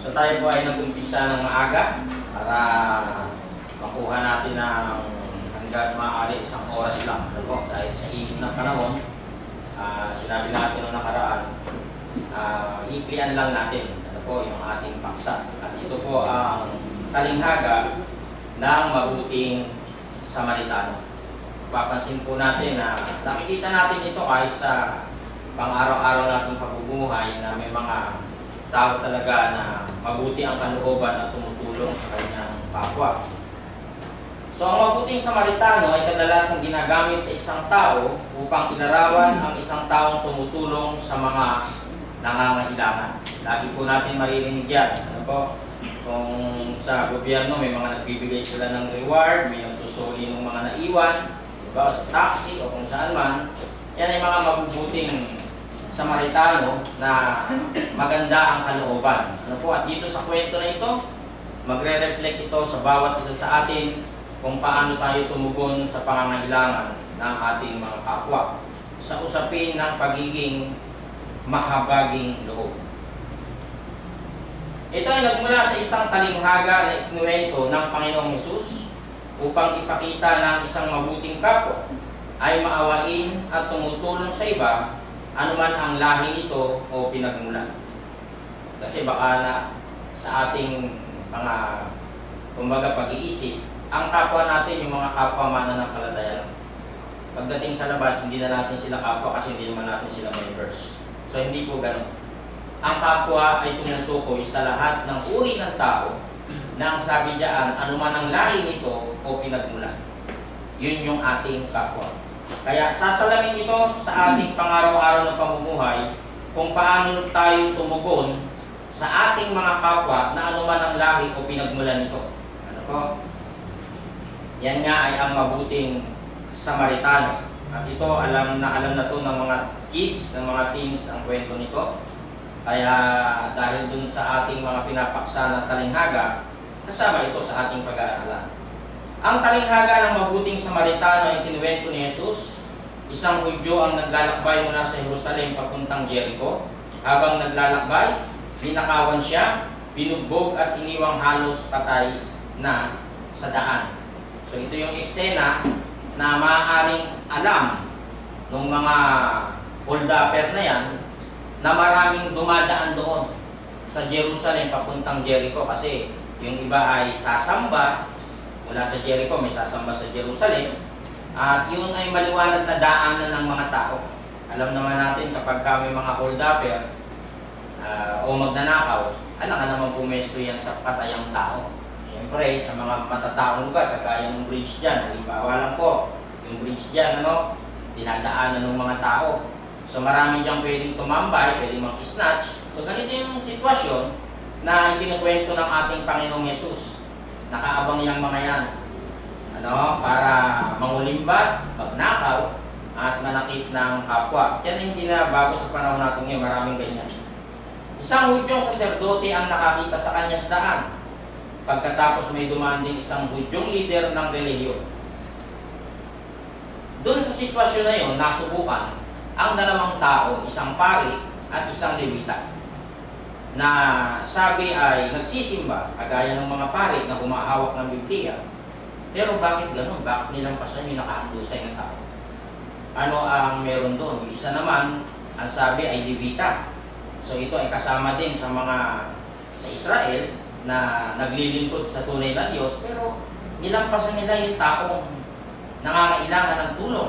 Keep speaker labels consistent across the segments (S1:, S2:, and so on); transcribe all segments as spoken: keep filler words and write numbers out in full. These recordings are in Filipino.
S1: So tayo po ay nag-umpisa ng maaga para makuha natin ng hanggat maaari isang oras lang. Ano po? Dahil sa init ng panahon, uh, sinabi natin noong nakaraan, uh, iklian lang natin ano po, yung ating paksa. At ito po ang talinghaga ng mabuting Samaritano. Papansin po natin na nakikita natin ito kahit sa pang-araw-araw nating pamumuhay na may mga tao talaga na mabuti ang kalooban at tumutulong sa kanyang kapwa. So ang mabuting Samaritano ay kadalasang ginagamit sa isang tao upang ilarawan ang isang taong tumutulong sa mga nangangailangan. Lagi po natin maririnig yan. Ano po? Kung sa gobyerno may mga nagbibigay sila ng reward, may nagsusuli ng mga naiwan, diba, sa taxi o kung saan man, yan ay mga mabubuting Samaritano na maganda ang kalooban. Ano po? At dito sa kwento na ito, magre-reflect ito sa bawat isa sa atin kung paano tayo tumugon sa pangangailangan ng ating mga kapwa sa usapin ng pagiging mahabaging loob. Ito ay nagmula sa isang talinghaga na ikinuwento ng Panginoong Hesus upang ipakita ng isang mabuting kapwa ay maawain at tumutulong sa iba anuman ang lahi nito o pinagmulan. Kasi baka na sa ating mga kumbaga pag-iisip, ang kapwa natin yung mga kapwa mananampalataya lang. Pagdating sa labas, hindi na natin sila kapwa kasi hindi naman natin sila members. So hindi po ganun. Ang kapwa ay tumutukoy sa lahat ng uri ng tao na ang sabi diyan, anuman ang lahi nito o pinagmulan. Yun yung ating kapwa. Kaya sasalamin ito sa ating pang-araw-araw na pamumuhay kung paano tayo tumugon sa ating mga kapwa na anuman ang lahi o pinagmulan nito. Ano po? Yan nga ay ang mabuting Samaritano. At ito, alam na alam na to ng mga kids, ng mga teens ang kwento nito. Kaya dahil dun sa ating mga pinapaksa na talinghaga, kasama ito sa ating pag-aaralan. Ang talinghaga ng mabuting Samaritano ay kinuwento ni Jesus. Isang Hudyo ang naglalakbay mula sa Jerusalem papuntang Jericho. Habang naglalakbay, binakawan siya, binugbog at iniwang halos patay na sa daan. So ito yung eksena na maaaring alam ng mga hold-upper na yan na maraming dumadaan doon sa Jerusalem papuntang Jericho kasi yung iba ay sasamba mula sa Jericho, may sasamba sa Jerusalem at yun ay maliwanag na daanan ng mga tao. Alam naman natin kapag may mga hold-upper uh, o magnanakaw, alam ka naman pumesto yan sa patayang tao. Siyempre, sa mga matataong lugar, kagaya ng bridge dyan, halimbawa lang po, yung bridge dyan, ano, dinadaanan ng mga tao. So marami diyang pwedeng tumambay, pwedeng mag-snatch. So ganito yung sitwasyon na ikinukwento ng ating Panginoong Yesus. Nakaabang yung mga yan. Ano, para mangulimbat, magnakaw, at manakit ng kapwa. Yan hindi na bago sa panahon natin ngayon, maraming ganyan. Isang Hudyong saserdote ang nakakita sa kanya sa daan. Pagkatapos may dumaan din isang Hudyong leader ng relihiyon. Doon sa sitwasyon na yun, nasubukan ang dalawang tao, isang pari at isang levita, na sabi ay nagsisimba, kagaya ng mga pari na humahawak ng Biblia. Pero bakit ganun? Bakit nilampasan yung nakahandusay ng tao? Ano ang meron doon? Yung isa naman, ang sabi ay levita. So ito ay kasama din sa mga sa Israel na naglilingkod sa tunay na Diyos, pero nilampasan nila yung taong nangangailangan ng tulong.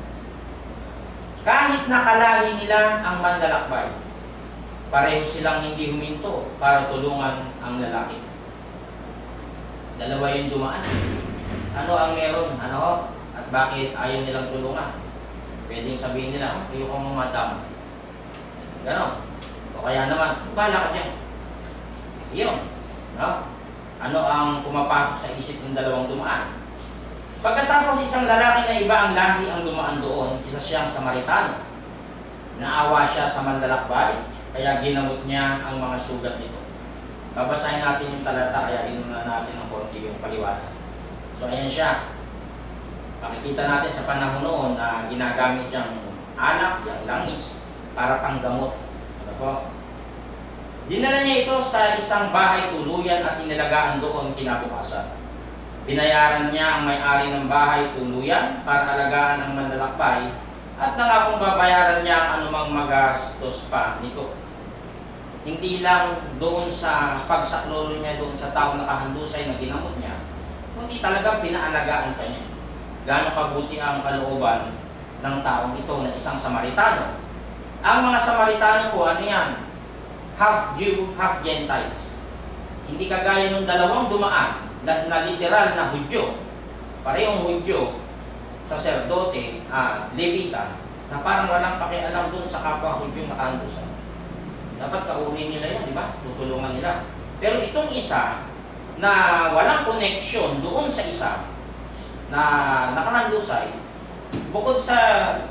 S1: Kahit nakalahi nila ang manlalakbay, pareho silang hindi huminto para tulungan ang lalaki. Dalawa yung dumaan. Ano ang meron? Ano? At bakit ayaw nilang tulungan? Pwedeng sabihin nila, kayo kong madam. Ganon. O kaya naman, bala ka dyan. Iyon. No? Ano ang pumapasok sa isip ng dalawang dumaan? Pagkatapos isang lalaki na iba ang lahi ang dumaan doon, isa siyang Samaritano. Naawa siya sa manlalakbay, kaya ginamot niya ang mga sugat nito. Babasahin natin yung talata, kaya inuna natin ng konti yung paliwanag. So ayan siya. Makikita natin sa panahon noon na ginagamit yung alak, yung langis, para panggamot. Ano po? Dinala niya ito sa isang bahay tuluyan at inilagaan doon kinabukasan. Binayaran niya ang may-ari ng bahay tuluyan para alagaan ang manlalakbay at nangakong babayaran niya ang anumang magastos pa nito. Hindi lang doon sa pagsaklolo niya doon sa taong nakahandusay na ginamot niya, kundi talagang pinaalagaan pa niya. Gaano kabuti ang kalooban ng taong ito na isang Samaritano. Ang mga Samaritano po, ano yan? Half Jew, half Gentiles. Hindi kagaya ng dalawang dumaan na, na literal na Hudyo. Parehong Hudyo, saserdote, ah, Levita, na parang walang pakialam dun sa kapwa Hudyo nakahandusan. Dapat kauri nila yan, di ba? Tutulungan nila. Pero itong isa na walang connection doon sa isa na nakahandusay, bukod sa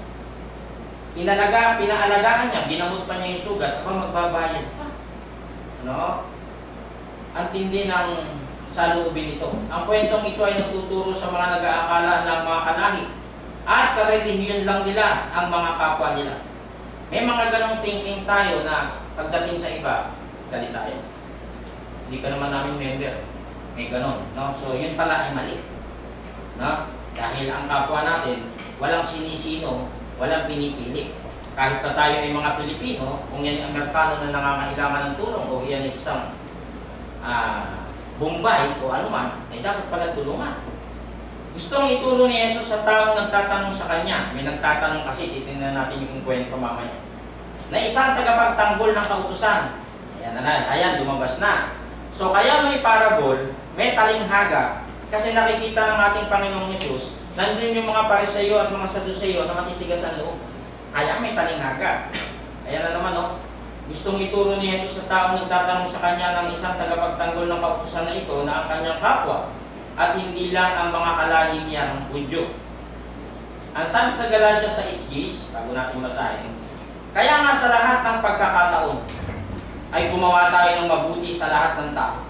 S1: inalaga, pinaalagaan niya, ginamot pa niya yung sugat, aba magbabayad pa. Ano? Ang tindi ng saloobin ito. Ang kwentong ito ay nagtuturo sa mga nag-aakala ng mga kalahi at karelihiyon lang nila ang mga kapwa nila. May mga ganong thinking tayo na pagdating sa iba, galit tayo. Hindi ka naman namin member. May ganon. No? So yun pala ay mali. No? Dahil ang kapwa natin, walang sinisino, walang pinipili. Kahit pa tayo ay mga Pilipino, kung yan ang Amerikano na nangangailangan ng tulong o yan ay isang uh, Bombay o anuman, ay dapat pala tulungan. Gustong ituro ni Jesus sa taong nagtatanong sa kanya. May nagtatanong kasi, titingnan natin yung kwento mamaya. Na isang tagapagtanggol ng kautusan. Ayan na na, ayan, lumabas na. So kaya may parable, may talinghaga, kasi nakikita ng ating Panginoong Jesus, nandun yung mga Pariseyo at mga Saduseyo na matitigas ang loob. Kaya may talinghaga. Ayan na naman, no? Gustong ituro ni Jesus sa taong nagtatanong sa kanya ng isang tagapagtanggol ng kautusan na ito na ang kanyang kapwa at hindi lang ang mga kalahi niyang Hudyo. Ang sabi sa Galatia sa Isgis, bago natin basahin, kaya nga sa lahat ng pagkakataon ay gumawa tayo ng mabuti sa lahat ng tao.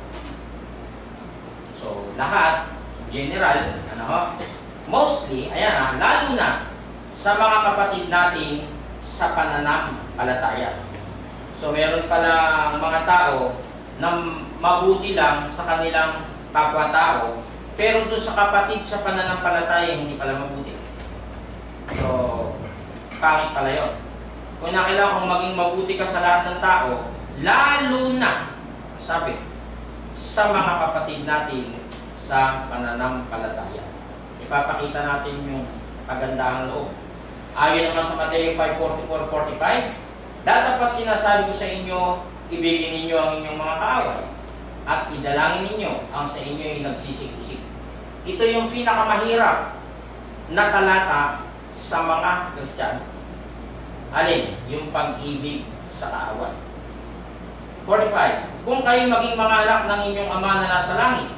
S1: So, lahat, general, ano ho? Mostly, ayan ha, lalo na sa mga kapatid natin sa pananampalataya. So, meron pala mga tao na mabuti lang sa kanilang kapwa-tao, pero doon sa kapatid sa pananampalataya, hindi pala mabuti. So, pangit pala yun. Kung nakailangan kong maging mabuti ka sa lahat ng tao, lalo na, sabi, sa mga kapatid natin sa pananampalataya. Ipapakita natin yung kagandahan loob. Ayon naman sa Mateo five forty-four forty-five, dapat sinasabi ko sa inyo, ibigin ninyo ang inyong mga kaaway at idalangin ninyo ang sa inyo yung nagsisik-usik. Ito yung pinakamahirap na talata sa mga Kristiyano. Alin? Yung pag-ibig sa kaaway. forty-five. Kung kayo maging mga anak ng inyong Ama na nasa langit,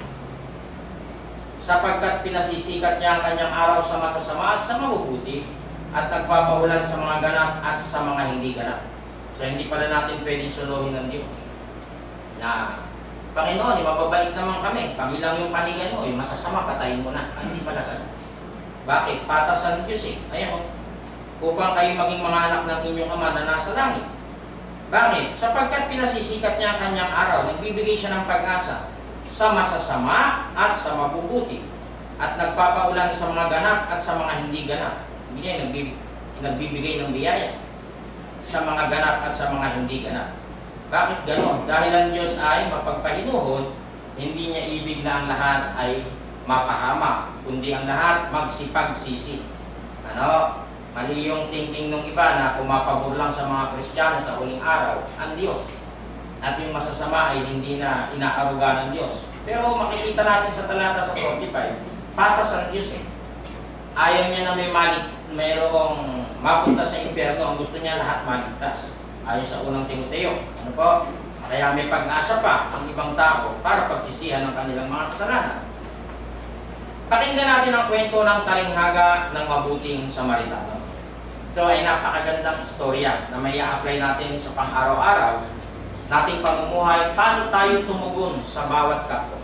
S1: sapagkat pinasisikat niya ang kanyang araw sa masasama at sa mabubuti, at nagpapaulan sa mga ganap at sa mga hindi ganap. So, hindi pala natin pwedeng suluhin ng Diyos. Na, Panginoon, mababait naman kami. Kami lang yung panigan mo. Yung masasama, patayin mo na. Ay, hindi pala ganun. Bakit? Patasan Diyos eh. Ayan o. Upang kayo maging mga anak ng inyong Ama na nasa langit. Bakit? Sapagkat pinasisikat niya ang kanyang araw, nagbibigay siya ng pag-asa sa masasama at sa mabubuti. At nagpapaulan sa mga ganap at sa mga hindi ganap. Hindi niya nagbib nagbibigay ng biyaya sa mga ganap at sa mga hindi ganap. Bakit gano'n? Dahil ang Diyos ay mapagpahinuhod, hindi niya ibig na ang lahat ay mapahama, kundi ang lahat magsipagsisi. Ano? Mali yung thinking ng iba na pumapabor lang sa mga Kristiyano sa huling araw ang Diyos. At yung masasama ay hindi na inaaruga ng Diyos. Pero makikita natin sa talata sa forty-five, patas ang Diyos eh. Ayaw niya na may malik, mayroong mapunta sa impyerno, ang gusto niya lahat maligtas. Ayon sa unang Timoteo. Ano po? Kaya may pag-asa pa ang ibang tao para pagsisihan ng kanilang mga kasalanan. Pakinggan natin ang kwento ng talinghaga ng mabuting Samaritano. Ito ay napakagandang istorya na may i-apply natin sa pang-araw-araw nating pamumuhay, paano tayo tumugon sa bawat kapwa.